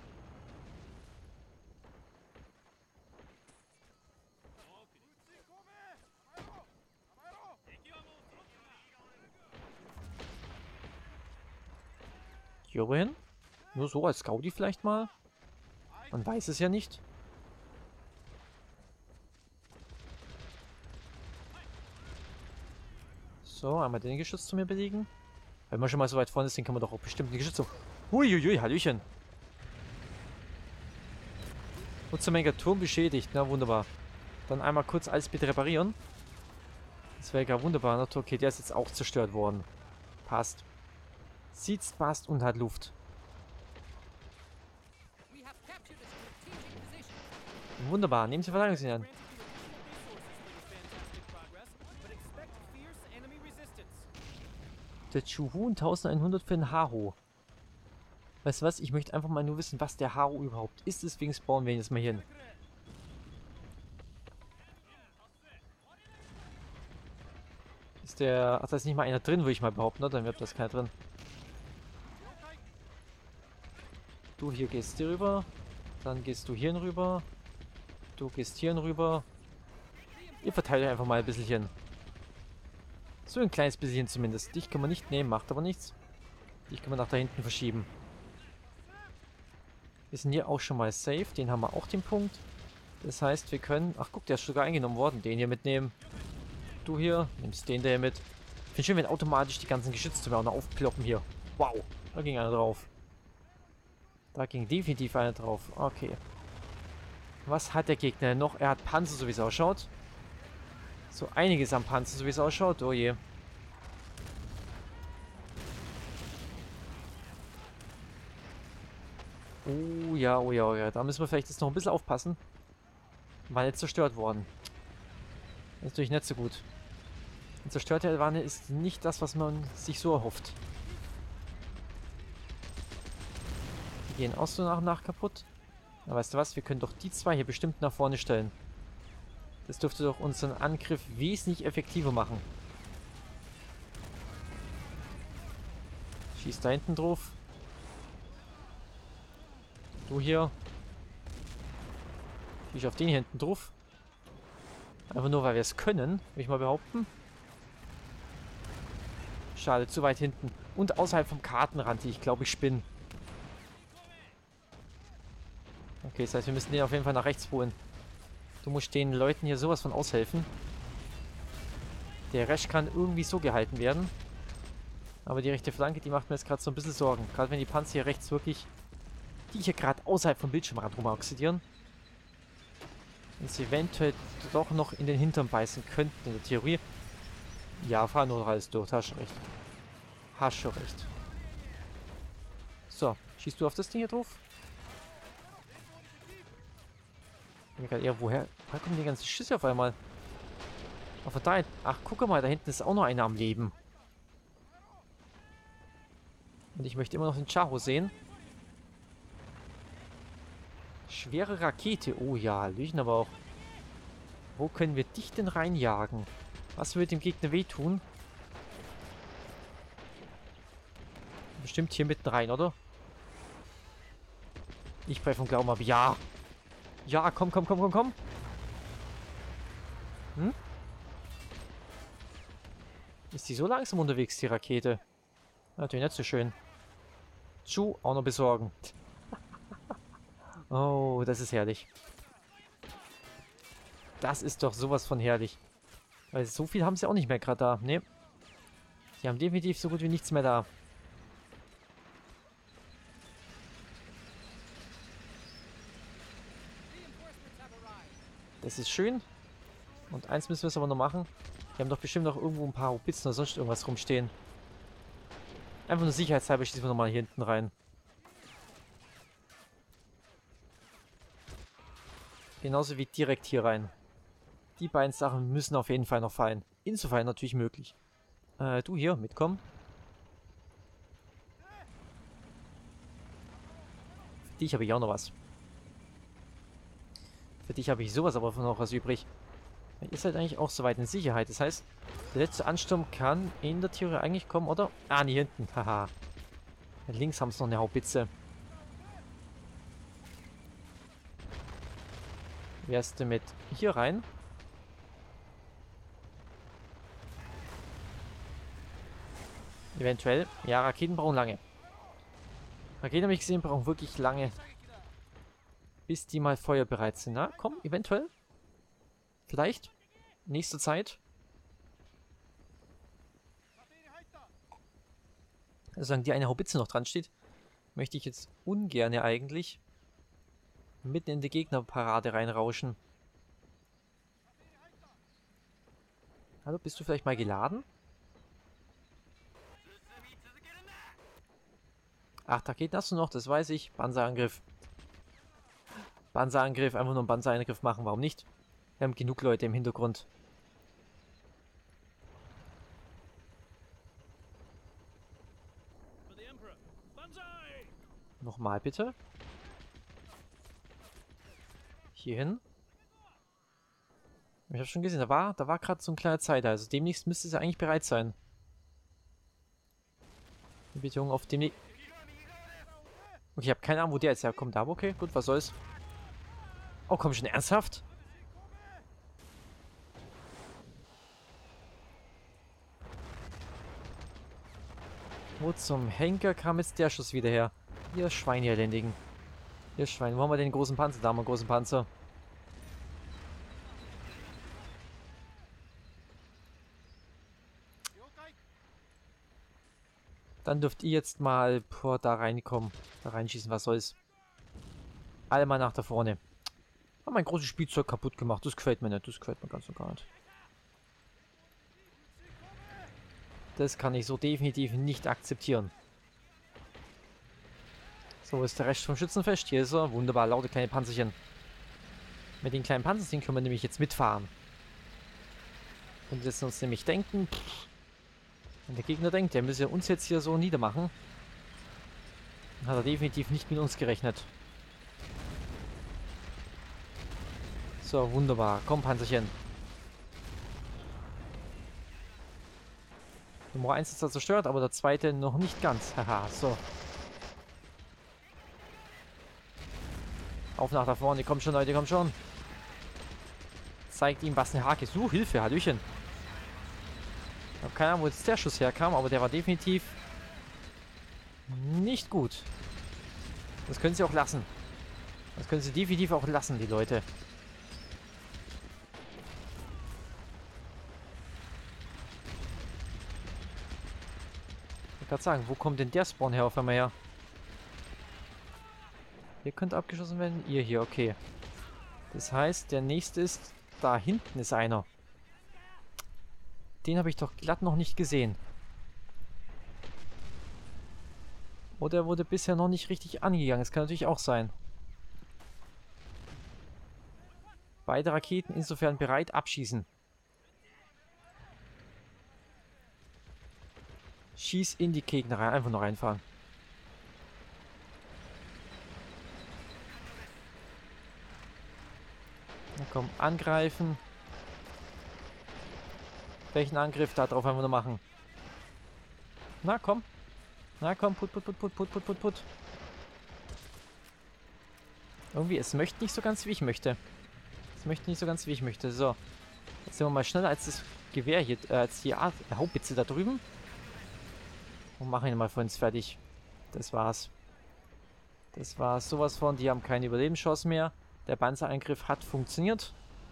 Hier hin? Nur so als Gaudi vielleicht mal? Man weiß es ja nicht. So, einmal den Geschütz zu mir belegen. Wenn man schon mal so weit vorne ist, den kann man doch auch bestimmt den Geschütz so... Huiuiui, Hallöchen. Nutzermenge Turm beschädigt. Na, wunderbar. Dann einmal kurz alles bitte reparieren. Das wäre ja wunderbar. Na, okay, der ist jetzt auch zerstört worden. Passt. Sieht's, passt und hat Luft. Wunderbar, nehmen Sie Verteidigungslinien an. Der Chuhun 1100 für den Haro. Weißt du was? Ich möchte einfach mal nur wissen, was der Haro überhaupt ist. Deswegen spawnen wir ihn jetzt mal hier hin. Ist der... Ach, da ist nicht mal einer drin, würde ich mal behaupten, ne? Dann wird das keiner drin. Du hier gehst hier rüber. Dann gehst du hierhin rüber. Du gehst hierhin rüber. Ihr verteilt einfach mal ein bisschen. So ein kleines bisschen zumindest. Dich kann man nicht nehmen, macht aber nichts. Dich kann man nach da hinten verschieben. Wir sind hier auch schon mal safe. Den haben wir auch den Punkt. Das heißt, wir können... Ach guck, der ist sogar eingenommen worden. Den hier mitnehmen. Du hier, nimmst den der mit. Ich finde schön, wenn automatisch die ganzen Geschütztürme auch noch aufploppen hier. Wow, da ging einer drauf. Da ging definitiv einer drauf. Okay. Was hat der Gegner denn noch? Er hat Panzer, so wie es ausschaut. So einiges am Panzer, so wie es ausschaut. Oh je. Oh ja, oh ja, oh ja. Da müssen wir vielleicht jetzt noch ein bisschen aufpassen. War nicht zerstört worden. Das ist natürlich nicht so gut. Eine zerstörte Wanne ist nicht das, was man sich so erhofft. Die gehen auch so nach und nach kaputt. Na, weißt du was? Wir können doch die zwei hier bestimmt nach vorne stellen. Das dürfte doch unseren Angriff wesentlich effektiver machen. Schieß da hinten drauf. Du hier. Schieß auf den hier hinten drauf. Einfach nur, weil wir es können, würde ich mal behaupten. Schade, zu weit hinten. Und außerhalb vom Kartenrand, ich glaube, ich spinne. Okay, das heißt, wir müssen den auf jeden Fall nach rechts holen. Du musst den Leuten hier sowas von aushelfen. Der Rest kann irgendwie so gehalten werden. Aber die rechte Flanke, die macht mir jetzt gerade so ein bisschen Sorgen. Gerade wenn die Panzer hier rechts wirklich... Die hier gerade außerhalb vom Bildschirmrand rumoxidieren. Und sie eventuell doch noch in den Hintern beißen könnten, in der Theorie. Ja, fahr nur alles durch, hast schon recht. Hast schon recht. So, schießt du auf das Ding hier drauf? Ja, woher kommen die ganzen Schüsse auf einmal? Aber da, ach, guck mal, da hinten ist auch noch einer am Leben. Und ich möchte immer noch den Chaho sehen. Schwere Rakete. Oh ja, Hallöchen aber auch. Wo können wir dich denn reinjagen? Was wird dem Gegner wehtun? Bestimmt hier mitten rein, oder? Ich bei vom Glauben ab. Ja. Ja, komm. Hm? Ist die so langsam unterwegs, die Rakete? Natürlich nicht so schön. Chu auch noch besorgen. Oh, das ist herrlich. Das ist doch sowas von herrlich. Weil so viel haben sie auch nicht mehr gerade da. Ne. Sie haben definitiv so gut wie nichts mehr da. Das ist schön. Und eins müssen wir es aber noch machen. Die haben doch bestimmt noch irgendwo ein paar Haubitzen oder sonst irgendwas rumstehen. Einfach nur sicherheitshalber schießen wir nochmal hier hinten rein. Genauso wie direkt hier rein. Die beiden Sachen müssen auf jeden Fall noch fallen. Insofern natürlich möglich. Du hier, mitkommen. dich habe ich auch noch was. Für dich habe ich sowas aber noch was übrig. Ihr seid eigentlich auch soweit in Sicherheit. Das heißt, der letzte Ansturm kann in der Theorie eigentlich kommen, oder? Ah, nee, hinten. Haha. Links haben sie noch eine Haubitze. Wer ist denn mit hier rein? Eventuell. Ja, Raketen brauchen lange. Raketen habe ich gesehen, brauchen wirklich lange. Bis die mal feuerbereit sind. Na, komm, eventuell. Vielleicht. Nächste Zeit. Also, solange die eine Haubitze noch dran steht, möchte ich jetzt ungern eigentlich mitten in die Gegnerparade reinrauschen. Hallo, bist du vielleicht mal geladen? 8 Raketen hast du noch, das weiß ich. Panzerangriff. Panzerangriff, einfach nur einen Panzerangriff machen, warum nicht? Wir haben genug Leute im Hintergrund. Nochmal bitte. Hier hin. Ich habe schon gesehen, da war gerade so ein kleiner Zeiter. Also demnächst müsste es ja eigentlich bereit sein. Die Betonung auf dem... Okay, ich habe keine Ahnung, wo der jetzt herkommt. Aber okay, gut, was soll's. Oh, komm schon, ernsthaft? Wo zum Henker kam jetzt der Schuss wieder her? Ihr Schwein, ihr Elendigen. Ihr Schwein. Wo haben wir den großen Panzer? Da haben wir einen großen Panzer. Dann dürft ihr jetzt mal da reinkommen. Da reinschießen, was soll's. Alle mal nach da vorne. Haben mein großes Spielzeug kaputt gemacht. Das gefällt mir nicht. Das gefällt mir ganz und gar nicht. Das kann ich so definitiv nicht akzeptieren. So, ist der Rest vom Schützenfest. Hier ist er. Wunderbar, laute kleine Panzerchen. Mit den kleinen Panzerchen können wir nämlich jetzt mitfahren. Und jetzt uns nämlich denken, wenn der Gegner denkt, der müsse uns jetzt hier so niedermachen, dann hat er definitiv nicht mit uns gerechnet. So, wunderbar. Komm, Panzerchen. Nummer 1 ist da zerstört, aber der zweite noch nicht ganz. Haha, so. Auf nach da vorne. Komm schon, Leute, komm schon. Zeigt ihm, was eine Hake ist. Hilfe, Hallöchen. Ich habe keine Ahnung, wo jetzt der Schuss herkam, aber der war definitiv nicht gut. Das können sie auch lassen. Das können sie definitiv auch lassen, die Leute. Ich wollte gerade sagen, wo kommt denn der Spawn her auf einmal her? Ihr könnt abgeschossen werden. Ihr hier, okay. Das heißt, der nächste ist... Da hinten ist einer. Den habe ich doch glatt noch nicht gesehen. Oder er wurde bisher noch nicht richtig angegangen. Das kann natürlich auch sein. Beide Raketen insofern bereit. Abschießen. Schieß in die Gegner rein. Einfach nur reinfahren. Na komm, angreifen. Welchen Angriff da drauf einfach nur machen? Na komm. Na komm, put. Irgendwie, es möchte nicht so ganz, wie ich möchte. Es möchte nicht so ganz, wie ich möchte. So. Jetzt sind wir mal schneller als das Gewehr hier, als die Haubitze da drüben. Und machen ihn mal für uns fertig. Das war's. Das war's. Sowas von, die haben keine Überlebenschance mehr. Der Panzerangriff hat funktioniert.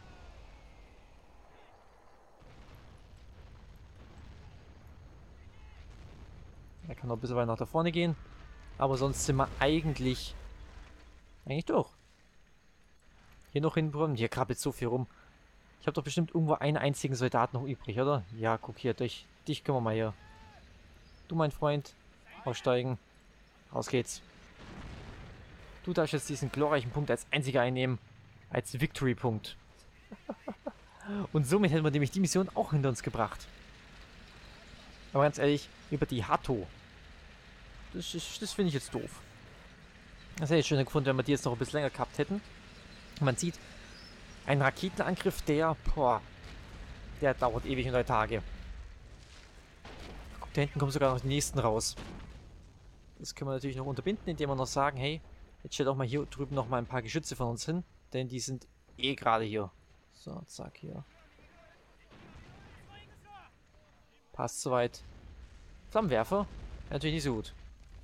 Er kann noch ein bisschen weiter nach da vorne gehen. Aber sonst sind wir eigentlich durch. Hier noch hinten. Hier krabbelt so viel rum. Ich habe doch bestimmt irgendwo einen einzigen Soldat noch übrig, oder? Ja, guck hier. Dich können wir mal hier. Du, mein Freund. Aussteigen. Raus geht's. Du darfst jetzt diesen glorreichen Punkt als einziger einnehmen. Als Victory-Punkt. Und somit hätten wir nämlich die Mission auch hinter uns gebracht. Aber ganz ehrlich, über die Hatto. Das finde ich jetzt doof. Das hätte ich schön gefunden, wenn wir die jetzt noch ein bisschen länger gehabt hätten. Man sieht, ein Raketenangriff, boah, der dauert ewig und 3 Tage. Guck, da hinten kommen sogar noch die nächsten raus. Das können wir natürlich noch unterbinden, indem wir noch sagen, hey, jetzt stellt auch mal hier drüben noch mal ein paar Geschütze von uns hin, denn die sind eh gerade hier. So, zack, hier. Passt soweit. Flammenwerfer? Natürlich nicht so gut.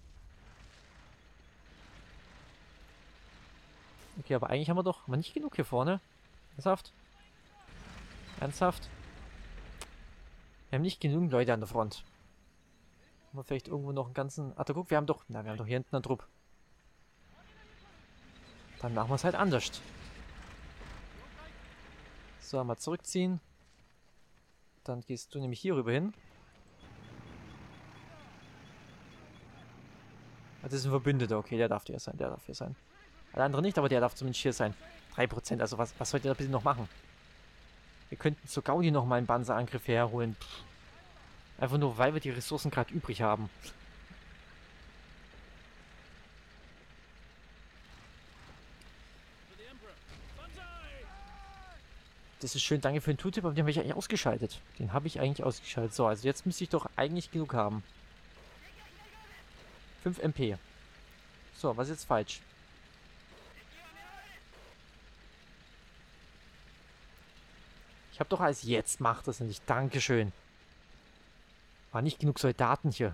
Okay, aber eigentlich haben wir nicht genug hier vorne. Ernsthaft? Ernsthaft? Wir haben nicht genügend Leute an der Front. Haben wir vielleicht irgendwo noch einen ganzen... Ach, da guck, wir haben doch hier hinten einen Trupp. Dann machen wir es halt anders. So, mal zurückziehen. Dann gehst du nämlich hier rüber hin. Das ist ein Verbündeter, okay, der darf hier sein, Alle anderen nicht, aber der darf zumindest hier sein. 3%, also was sollt ihr da bitte noch machen? Wir könnten zu Gaudi noch mal einen Panzerangriff herholen. Pff. Einfach nur, weil wir die Ressourcen gerade übrig haben. Das ist schön, danke für den Tooltip, aber den habe ich eigentlich ausgeschaltet. So, also jetzt müsste ich doch eigentlich genug haben. 5 MP. So, was ist jetzt falsch? Ich habe doch alles jetzt, macht das nicht. Dankeschön. War nicht genug Soldaten hier.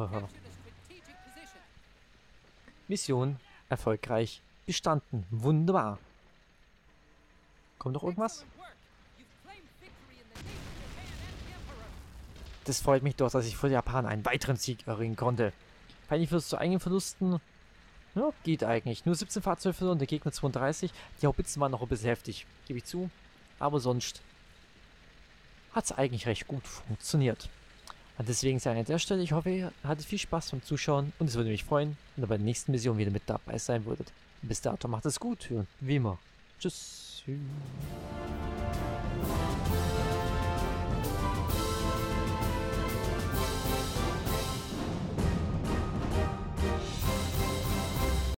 Mission erfolgreich bestanden. Wunderbar. Kommt noch irgendwas? Das freut mich doch, dass ich vor den Japanern einen weiteren Sieg erringen konnte. Feindliche Verlust zu eigenen Verlusten. Ja, geht eigentlich. Nur 17 Fahrzeuge verloren, der Gegner 32. Die Haubitzen waren noch ein bisschen heftig, gebe ich zu. Aber sonst hat es eigentlich recht gut funktioniert. Und deswegen sage ich an der Stelle, ich hoffe, ihr hattet viel Spaß beim Zuschauen und es würde mich freuen, wenn ihr bei der nächsten Mission wieder mit dabei sein würdet. Bis dato macht es gut und wie immer. Tschüss.